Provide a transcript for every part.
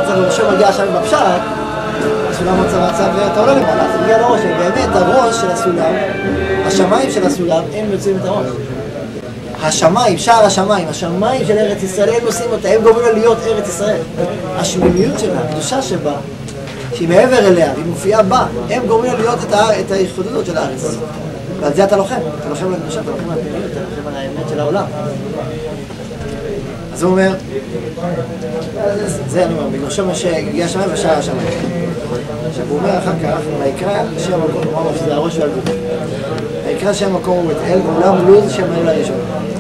וראשו מגיע עכשיו בפשט, הסולם מצב ואתה עולה למעלה, זה מגיע לראש, ובאמת הראש של הסולם, השמיים של הסולם, הם יוצאים את הראש. השמיים, שער השמיים, השמיים של ארץ ישראל, הם נושאים אותה, הם גורמים לה להיות ארץ ישראל. השמimיות שלה, הקדושה שבה, שהיא מעבר אליה, היא מופיעה בה, הם גורמים לה להיות את הייחודות של הארץ. ועל זה אתה לוחם, אתה לוחם על הקדושה, אתה לוחם על הפנימיות, אתה לוחם על האמת של העולם. אז הוא אומר, זה אני אומר, בגרשו הגיע השמיים ושער השמיים. עכשיו הוא אומר אחר כך, ויקרא שם המקום, הוא אומר שזה הראש והגוף. ויקרא שם המקום הוא את אל, ועולם לוז שם האל הראשון.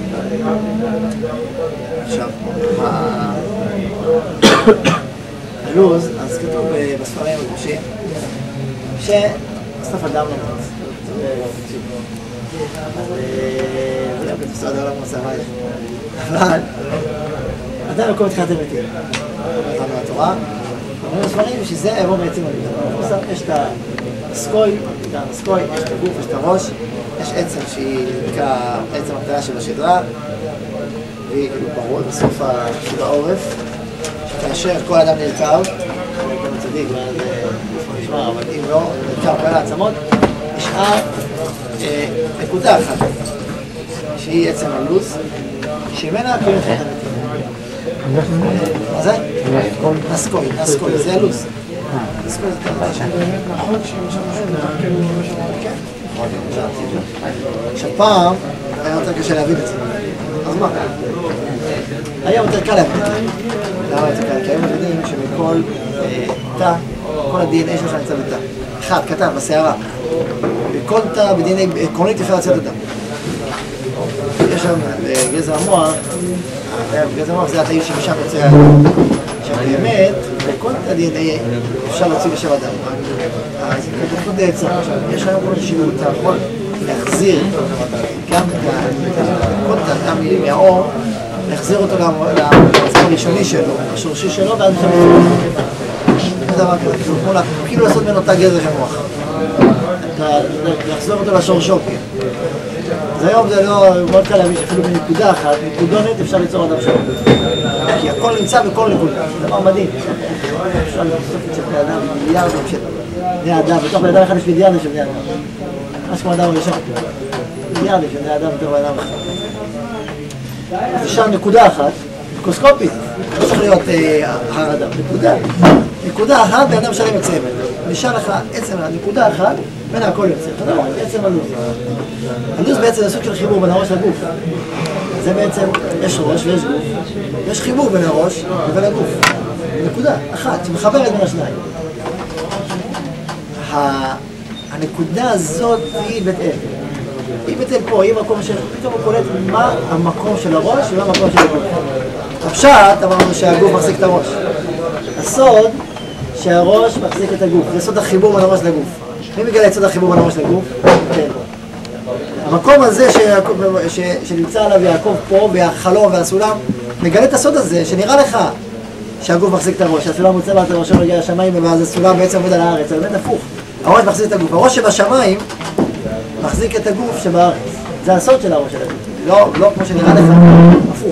עכשיו, הלוז, אז כתוב בספרים הקדושים, שסוף אדם לא מוצא. זה גם כתוב סוד העולם מוצאי. אבל אדם מקום התחילת המתים. נתנו התורה, אומרים ספרים שזה יבוא בעצם הלוז. יש את הסקוי, יש את הגוף, יש את הראש, יש עצם שהיא נקרא עצם הקטנה של השדרה, והיא כאילו ברור בסוף של העורף, כאשר כל אדם נרכב, גם הצדיק, ואז גוף נשמע, אבל אם לא, נרכב כל העצמות, נשאר נקודה אחת, שהיא עצם הלוז, שממנה כאילו תחילת המתים. מה זה? נסקוי, זה הלוז. נסקוי זה כמה שם. כן. עכשיו פעם היה יותר קשה להבין את זה, אז מה? היה יותר קל להבין את זה. למה יותר קל? כי היום מבינים שמכל תא, כל ה-DNA שלך נמצא בתא. אחד, קטן, בסערה. בכל תא, ב-DNA, עקרונית אפשר לצאת אותם. יש שם בגזע המוח, בגזע המוח זה התאים שמשם יוצא האדם. עכשיו באמת, בכל ה-DNA אפשר להוציא לשם אדם. אז כתוב בעצם, יש היום כל שירות, אתה יכול להחזיר גם כל האדם מהאור, להחזיר אותו למצב הראשוני שלו, השורשי שלו, ואז אפשר זה דבר כזה, כאילו לעשות ממנו תא גזע של מוח. להחזיר אותו לשורשו. אז היום זה לא מאוד קל להבין שאפילו בנקודה אחת, נקודונת אפשר ליצור אדם שלו. כי הכל נמצא בכל נקודה, זה דבר מדהים. אפשר לעשות את זה בני אדם, מיליארדים של בני אדם, בתוך בני אדם אחד יש מיליארדים של בני אדם. ממש כמו אדם הראשון. מיליארדים של בני אדם בתוך בני אדם אחד. אז אפשר נקודה אחת, מיקרוסקופית, לא צריך להיות הר אדם, נקודה אחת, בן אדם שלם יוצא ממנו. נשאר לך עצם הנקודה אחת, בין הכל יוצא. אתה יודע, עצם הלוז. הלוז בעצם זה סוג של חיבור בין הראש לגוף. זה בעצם, יש ראש ויש גוף. יש חיבור בין הראש ובין הגוף. נקודה אחת שמחברת בין השניים. הנקודה הזאת היא בית אל. היא בית אל פה, היא מקום של... פתאום הוא קולט מה המקום של הראש ומה המקום של הגוף. הפשט אמרנו שהגוף מחזיק את הראש. הסוד שהראש מחזיק את הגוף. זה סוד החיבור בין הראש לגוף. מי מגלה את סוד החיבור בין הראש לגוף? כן. המקום הזה שנמצא עליו יעקב פה, והחלום והסולם, מגלה את הסוד הזה, שנראה לך שהגוף מחזיק את הראש, הסולם מוצא ואז הראשו מגיע לשמיים, ואז הסולם בעצם עובד על הארץ, זה באמת הפוך. הראש מחזיק את הגוף, הראש שבשמיים מחזיק את הגוף שבארץ. זה הסוד של הראש של הגוף, לא כמו שנראה לך, הפוך.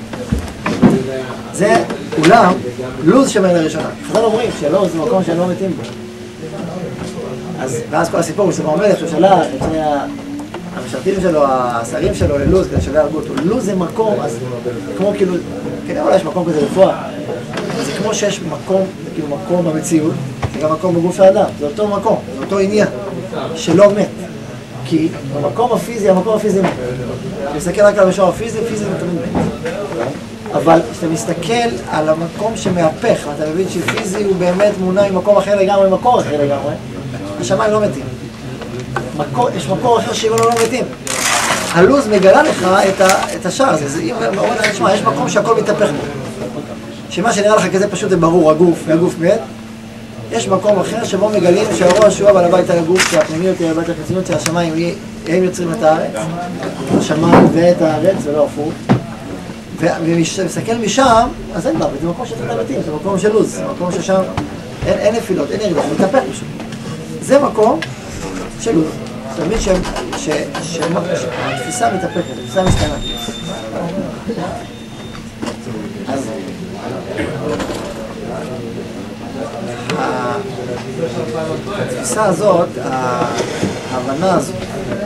זה אולם לוז שמר לראשונה. חז"ל אומרים שלוז זה מקום שהם לא מתים בו. ואז כל הסיפור הוא סיפור המלך שהוא שלח את שני המשרתים שלו, השרים שלו ללוז כדי שלא יהרגו אותו. לוז זה מקום, אז כמו כאילו, כן, אולי יש מקום כזה רפואה. זה כמו שיש מקום, זה כאילו מקום במציאות, זה גם מקום בגוף האדם, זה אותו מקום, זה אותו עניין שלא מת. כי המקום הפיזי מת. כשנסתכל רק על המשור הפיזי, פיזי זה תמיד מת. אבל כשאתה מסתכל על המקום שמהפך, ואתה מבין שפיזי הוא באמת מונע עם מקום אחר לגמרי, מקור אחר לגמרי, השמיים לא מתים. יש מקור אחר שאם לא מתים. הלוז מגלה לך את השער הזה. אם אומרת לך, תשמע, יש מקום שהכל מתהפך בו. שמה שנראה לך כזה פשוט וברור, הגוף מת, יש מקום אחר שבו מגלים שהראש הוא אבל הבית על הגוף, שהפנימיות היא הבית החיצוניות של השמיים, הם יוצרים את הארץ, השמיים ואת הארץ, ולא הפוך. ומסתכל משם, אז אין בה, זה מקום שאתה מתאים, זה מקום של לוז, זה מקום ששם אין נפילות, אין ירידה, זה מתהפך פשוט. זה מקום של לוז. זאת אומרת שהתפיסה מתהפכת, התפיסה משתנה. אז התפיסה הזאת, ההבנה הזאת,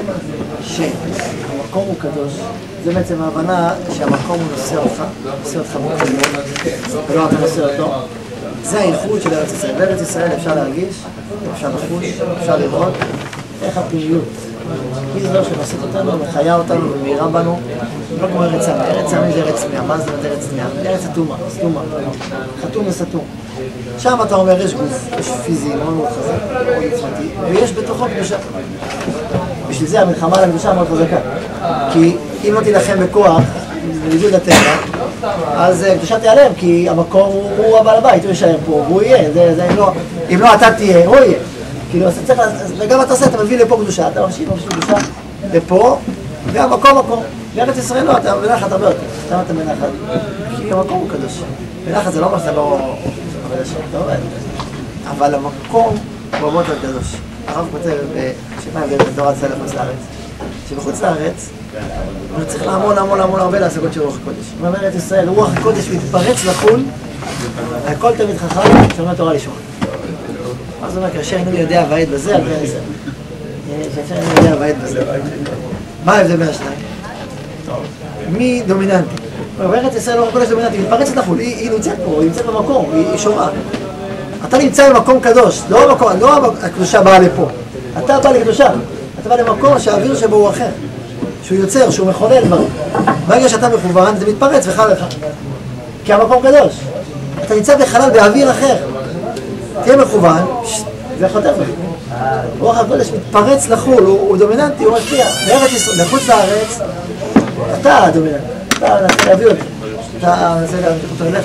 שהמקום הוא קדוש, זה בעצם ההבנה שהמקום הוא נושא אותך בקדוש, ולא אתה נושא אותו. זה הייחוד של ארץ ישראל. בארץ ישראל אפשר להרגיש, אפשר לחוש, אפשר לראות איך הפנימיות. היא זו שנושאת אותנו וחיה אותנו ומאירה בנו, לא כמו ארץ עמי. ארץ עמי זה ארץ צמאה. מה זאת אומרת ארץ צמאה? ארץ אטומה, סתומה, חתום וסתום. שם אתה אומר יש גוף, יש פיזי, מאוד מאוד חזק, מאוד עוצמתי, ויש בתוכו קדושה. בשביל זה המלחמה על הקדושה מאוד חזקה. כי אם לא תילחם בכוח, בניגוד לטבע, אז קדושה תיעלם, כי המקום הוא הבעל הבית, הוא יישאר פה, והוא יהיה. אם לא אתה תהיה, הוא יהיה. כאילו, וגם אתה עושה, אתה מביא לפה קדושה, אתה ממשיך קדושה לפה, גם מקום. בארץ ישראל לא, אתה בנחת הרבה יותר. למה אתה בנחת? כי המקום הוא קדוש. בנחת זה לא מה שאתה לא עובד השם, אתה עובד. אבל המקום הוא הרבה יותר קדוש. הרב כותב בשמה הבדל בתורת ישראל לחוץ לארץ, שבחוץ לארץ הוא צריך לעמול הרבה להשגות של רוח הקודש. אם בארץ ישראל רוח הקודש מתפרץ לחול, הכל תמיד חכם, שומע תורה לשמוע. מה זאת אומרת, כאשר אני יודע ועד בזה, על פי הניסיון. כאשר אני יודע ועד בזה. מה ההבדל בין השניים? מי דומיננטי? בארץ ישראל רוח הקודש דומיננטי, היא מתפרצת לחול, היא נמצאת פה, היא נמצאת במקום, היא שומעת. אתה נמצא במקום קדוש, לא הקדושה באה לפה. אתה בא לקדושה, אתה בא למקום שהאוויר שבו הוא אחר. שהוא יוצר, שהוא מחולל דברים. ברגע שאתה מכוון, זה מתפרץ וחל לך. כי המקום קדוש. אתה נמצא בחלל באוויר אחר. תהיה מכוון, זה חותר לך. רוח הקודש מתפרץ לחול, הוא דומיננטי, הוא משפיע. בארץ ישראל, לחוץ לארץ, אתה הדומיננטי. אתה ננסה להביא אותי. אתה ננסה להביא אותו אליך,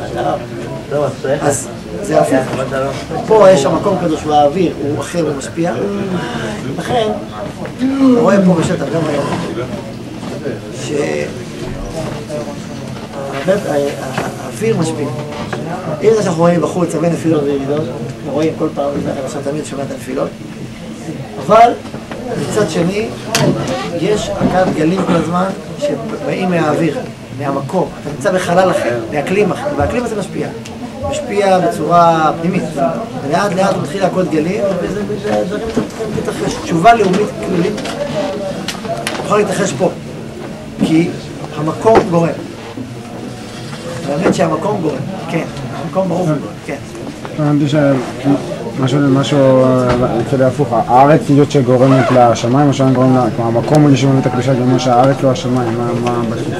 אז זה הפוך. פה יש המקום קדוש והאוויר, הוא אחר, הוא משפיע. לכן, אתה רואה פה בשטח גם היום, שהאוויר משפיע. אם זה שאנחנו רואים בחוץ, הרבה נפילות וירידות, אנחנו רואים כל פעם, עכשיו תמיד שומע את הנפילות, אבל מצד שני, יש הקו גלים כל הזמן שבאים מהאוויר, מהמקום. אתה נמצא בחלל אחר, באקלים אחר, והאקלים הזה משפיע בצורה פנימית. ולאט לאט הוא מתחיל להכות גלים, וזה דברים מתחילים להתרחש. תשובה לאומית כללית יכול להתרחש פה, כי המקום גורם. באמת שהמקום גורם, כן, המקום ברור גורם, כן. הבנתי שמשהו כדי הפוך, הארץ היא זאת שגורמת לשמיים, או שהיא גורמת, כלומר המקום הוא שגורם את הקדושה, כמו שהארץ לא השמיים, מה בסוף?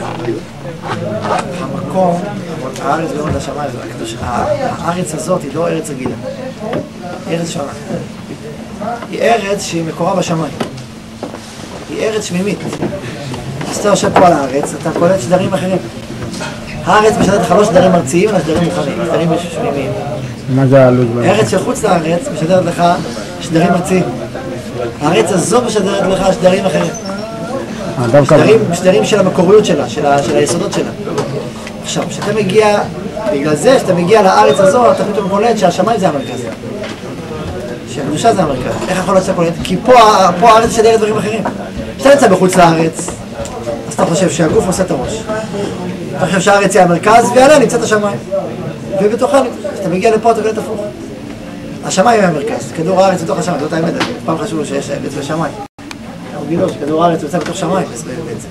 המקום, הארץ גורמת לשמיים, הארץ הזאת היא לא ארץ רגילה, היא ארץ שונה. היא ארץ שהיא מקורה בשמיים, היא ארץ שמימית. אז אתה יושב פה על הארץ, אתה קולט שדרים אחרים. הארץ משדרת לך לא שדרים ארציים, אלא שדרים מוכנים, שדרים שמימיים. מה זה העלות? הארץ של חוץ לארץ משדרת לך שדרים ארציים. הארץ הזו משדרת לך שדרים אחרים. שדרים של המקוריות שלה, של היסודות שלה. עכשיו, כשאתה מגיע, בגלל זה, כשאתה מגיע לארץ הזו, אתה פתאום קולט שהשמיים זה המרכז. שהקדושה זה המרכז. איך יכול להיות שאתה קולט? כי פה הארץ משדרת דברים אחרים. כשאתה נמצא בחוץ לארץ, אז אתה חושב שהגוף עושה את הראש. אתה חושב שהארץ היא המרכז, ועליה נמצא את השמיים. ובתוכה, כשאתה מגיע לפה, אתה קולט הפוך. השמיים היא המרכז, כדור הארץ בתוך השמיים, זאת האמת. פעם חשבו שיש ארץ ושמיים. אנחנו גילו שכדור הארץ יוצא בתוך שמיים בעצם.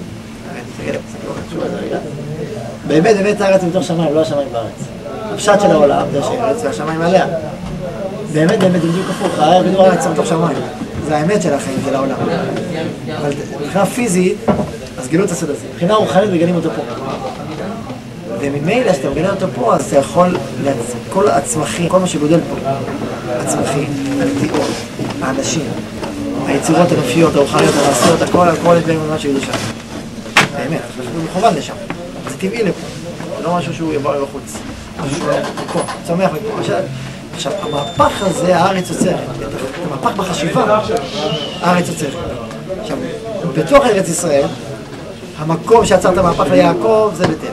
באמת הארץ בתוך שמיים, לא השמיים בארץ. הפשט של העולם זה שהארץ והשמיים עליה. באמת בדיוק הפוך, כדור הארץ בתוך שמיים. זה האמת של החיים, של העולם. אבל מבחינה פיזית, אז גילו את הסוד הזה. מבחינה רוחנית מגלים אותו פה. וממילא שאתה מגלה אותו פה, אז אתה יכול, כל הצמחים, כל מה שגודל פה, הצמחים, הנטיעות, האנשים, היצירות הנפשיות, הרוחניות, המעשיות, הכל יש בהם ממש שידעו שם. באמת, הוא מכוון לשם. זה טבעי לפה, זה לא משהו שהוא יבוא בחוץ. משהו שהוא פה, צומח מפה. עכשיו, המהפך הזה, הארץ יוצרת, המהפך בחשיבה, הארץ יוצרת. עכשיו, בתוך ארץ ישראל, המקום שעצר את המהפך ליעקב זה בטבע.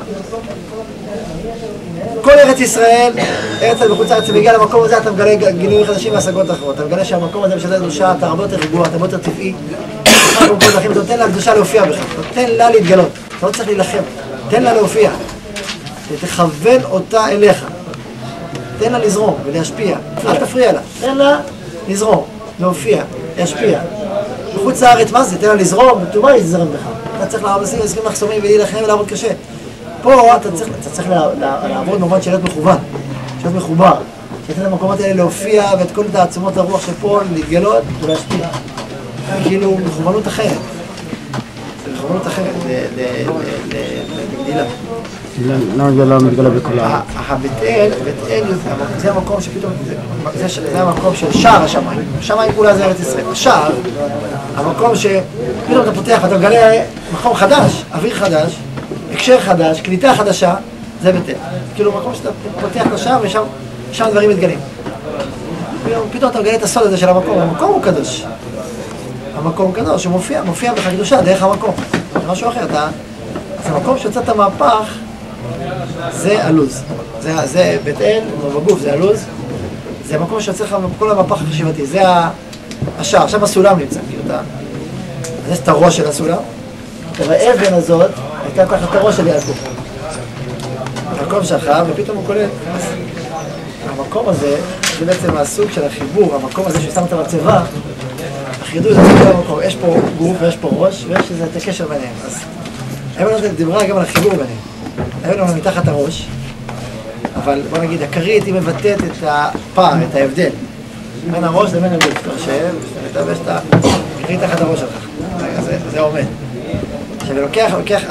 כל ארץ ישראל, ארץ בחוץ לארץ, מגיע למקום הזה, אתה מגלה גילויים חדשים והשגות אחרות. אתה מגלה שהמקום הזה משדר קדושה, אתה הרבה יותר רגוע, אתה הרבה יותר טבעי. אתה נותן לה קדושה להופיע בך, נותן לה להתגלות, אתה לא צריך להילחם, תן לה להופיע. תכוון אותה אליך. תן לה לזרום ולהשפיע, אל תפריע לה, תן לה לזרום, להופיע, להשפיע. בחוץ לארץ, מה זה? תן לה לזרום, וטובה היא תזרם בך. אתה צריך לשים מחסומים ולהילחם ולעבוד קשה. פה אתה צריך לעבוד במובן של להיות מכוון, להיות מחובר. לתת למקומות האלה להופיע ואת כל תעצומות הרוח שפה להתגלות ולהשפיע. כאילו מכוונות אחרת. זה מכוונות אחרת לגדילה. למה זה לא מתגלה בכל הארץ? בית אל, זה המקום שפתאום, זה המקום של שער השמיים. השמיים כולה זה ארץ ישראל. השער, המקום שפתאום אתה פותח, אתה מגלה מקום חדש, אוויר חדש, הקשר חדש, קליטה חדשה, זה בית אל. כאילו מקום שאתה פותח את השער ושם דברים מתגלים. פתאום אתה מגלה את הסוד הזה של המקום. המקום הוא קדוש. המקום קדוש, הוא מופיע בך קדושה דרך המקום. זה משהו אחר, אז המקום שיוצאת המהפך זה הלוז. זה בית אל, בגוף, זה הלוז. זה המקום שיוצא לך כל המהפך החשיבתי. זה השער, עכשיו הסולם נמצא, כאילו אתה... אז יש את הראש של הסולם. והאבן הזאת הייתה תחת הראש של יעקב. המקום שלך, ופתאום הוא קולט. המקום הזה, זה בעצם הסוג של החיבור, המקום הזה ששם את המצבה, החידוש זה כל המקום. יש פה גוף ויש פה ראש, ויש איזה את הקשר ביניהם. אז האבן הזאת דיברה גם על החיבור ביניהם. האבן הזאת מתחת הראש, אבל בוא נגיד, הכרית היא מבטאת את הפער, את ההבדל. בין הראש לבין הגוף. אתה חושב, ויש את הכרית תחת הראש שלך. זה עומד. עכשיו, לוקח,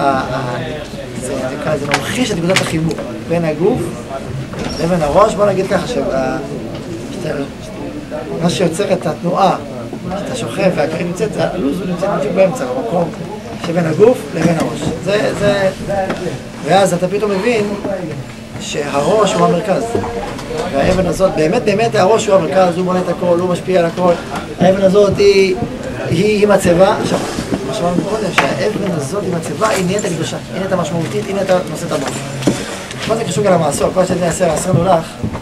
זה ממחיש את נקודת החיבור בין הגוף לבין הראש. בוא נגיד ככה, מה שיוצר את התנועה, שאתה שוכב והכרית נמצאת, הלוז הוא נמצא בדיוק באמצע, במקום שבין הגוף לבין הראש. ואז אתה פתאום מבין שהראש הוא המרכז. והאבן הזאת, באמת הראש הוא המרכז, הוא בונה את הכל, הוא משפיע על הכל. האבן הזאת היא מצבה. עכשיו, מה שאמרנו קודם, שהאבן הזאת היא מצבה, היא נהיית הקדושה, היא נהיית המשמעותית, היא נהיית נושאת המוח. מה זה קשור גם למעשור? כל שאני אעשה עשרנו לך,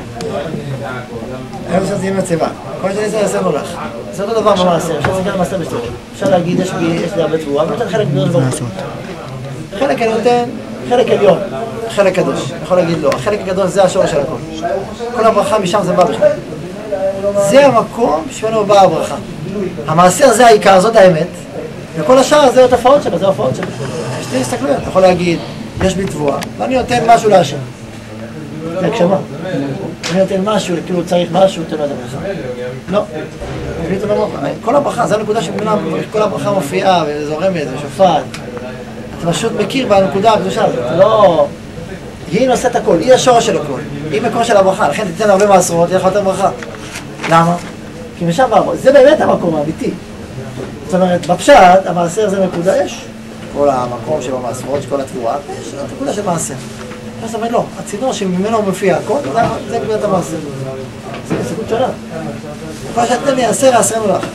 האבן הזאת היא מצבה. כל שאני אעשה עשרנו לך. זה אותו דבר במעשר, אפשר להסתכל על מעשר בשטות. אפשר להגיד, יש לי הרבה תבואה, אבל נותן חלק גדול ברוך. חלק אני נותן, חלק עליון, חלק קדוש. אני יכול להגיד לא, החלק הגדול זה השורש של הכל. כל הברכה משם זה בא בכלל. זה המקום שמנו באה הברכה. המעשר זה העיקר, זאת האמת. וכל השאר זה התופעות שלו, זה ההופעות שלו. יש לי הסתכלויות, אתה יכול להגיד, יש בי תבואה, ואני נותן משהו להשם. זה הגשמה. אני נותן משהו, כאילו צריך משהו, תן לו את הברכה. לא. כל הברכה, זו הנקודה שמבינה, כל הברכה מופיעה וזורמת ושופעת. אתה פשוט מכיר בנקודה הקדושה הזאת, לא... היא נושאת הכל, היא השורש של הכל, היא מקום של הברכה, לכן תיתן הרבה מעשרות, תהיה לך יותר ברכה. למה? כי משם בעבור, זה באמת המקום האמיתי. זאת אומרת, בפשט, המעשר זה נקודה, יש כל המקום של המעשרות, כל התבואה, יש נקודה של מעשר. זאת אומרת, לא, הצינור שממנו מופיע הכל, זה נקודת המעשר. זה נקודה שונה. כל שאתם יעשר, יעשרנו לך.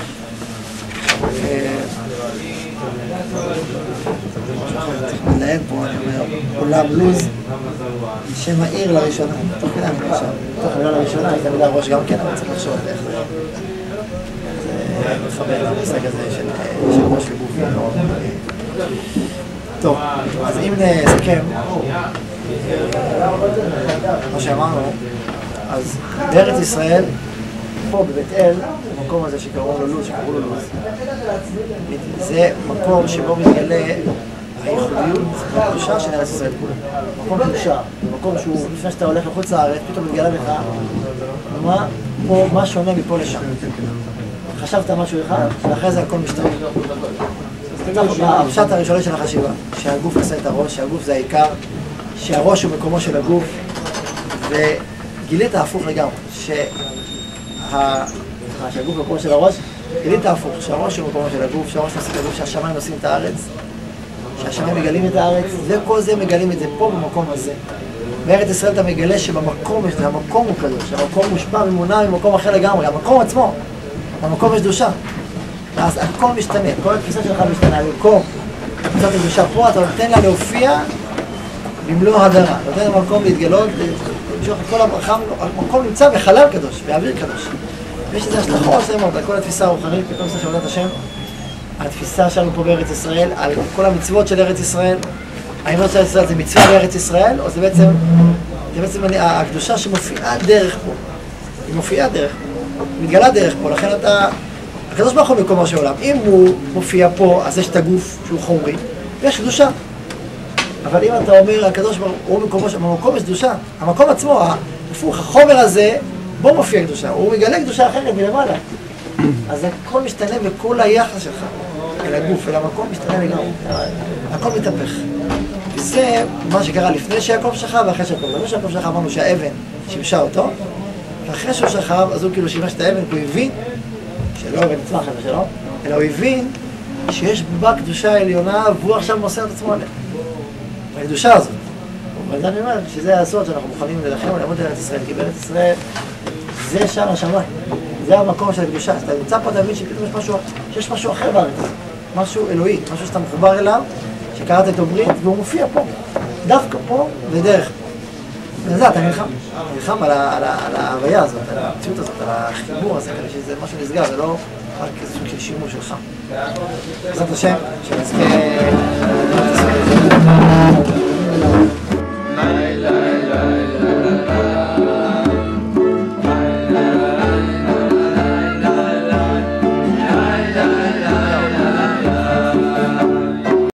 מנהל פה, אני אומר, עולם לוז, שם העיר לראשונה, תוך כדי המילה שם. תוך המילה לראשונה, הייתה מילה ראש גם כן, אבל צריך לחשוב איך זה. זה מחבר את המושג הזה של ראש וגוף. טוב, אז אם נסכם, מה שאמרנו, אז בארץ ישראל, פה בבית אל, המקום הזה שקראו לו לוז, זה מקום שבו מתגלה הייחודיות והקדושה של ארץ ישראל כולה. מקום קדושה, מקום שהוא, לפני שאתה הולך לחוץ לארץ, פתאום מתגלה לך מה שונה מפה לשם. חשבת משהו אחד, ואחרי זה הכל משתנה. הפשט הראשוני של החשיבה, שהגוף עושה את הראש, שהגוף זה העיקר, שהראש הוא מקומו של הגוף, וגילית הפוך לגמרי, שהגוף הוא מקומו של הראש, גילית הפוך, שהראש הוא מקומו של הגוף, שהראש נושא את הגוף, שהשמיים נושאים את הארץ, שהשמיים מגלים את הארץ, וכל זה מגלים את זה פה במקום הזה. בארץ ישראל אתה מגלה שבמקום יש, המקום הוא קדוש, המקום מושפע ממונה ממקום אחר לגמרי, המקום עצמו, במקום יש קדושה. אז הכל משתנה, כל התפיסה שלך משתנה, במקום קצת קדושה פה, אתה נותן לה להופיע במלוא הדרה, נותן למקום להתגלות, למשוך את כל הברכה, המקום נמצא בחלל קדוש, באוויר קדוש. ויש איזה השלכות שלמות על כל התפיסה הרוחנית, בכל נושא של עבודת השם, התפיסה שלנו פה בארץ ישראל, על כל המצוות של ארץ ישראל. האם לא של ישראל זה מצווה בארץ ישראל, או זה בעצם זה בעצם הקדושה שמופיעה דרך פה. היא מופיעה דרך פה, מתגלה דרך פה, לכן אתה... הקדוש ברוך הוא מקומו של עולם. אם הוא מופיע פה, אז יש את הגוף שהוא חומרי, ויש קדושה. אבל אם אתה אומר, הקדוש ברוך הוא מקומו של... במקום יש קדושה. המקום עצמו, הפוך, החומר הזה, בו מופיע קדושה. הוא מגלה קדושה אחרת מלמעלה. אז הכל משתנה בכל היחס שלך. אל הגוף, אל המקום משתנה לגמרי. הכל מתהפך. וזה מה שקרה לפני שיעקב שכב ואחרי שיעקב. לפני שיעקב שכב אמרנו שהאבן שימשה אותו, ואחרי שהוא שכב, אז הוא כאילו שימש את האבן, הוא הבין, שלא אבן נצמח אבן שלו, אלא הוא הבין שיש בה קדושה עליונה, והוא עכשיו מוסר את עצמו עליה. הקדושה הזאת. אבל אני אומר שזה הסוד שאנחנו מוכנים ללחם ולעמוד על ארץ ישראל, כי בארץ ישראל זה שער השמיים. זה המקום של הקדושה. אז אתה נמצא פה, אתה מבין שפתאום יש משהו אחר בארץ. משהו אלוהי, משהו שאתה מחובר אליו, שקראת את הברית, והוא מופיע פה. דווקא פה ודרך פה. וזה, אתה נלחם על ההוויה הזאת, על המציאות הזאת, על החיבור הזה, כדי שזה משהו נסגר, זה לא רק איזה סוג של שימוש שלך. בעזרת השם, שנזכה...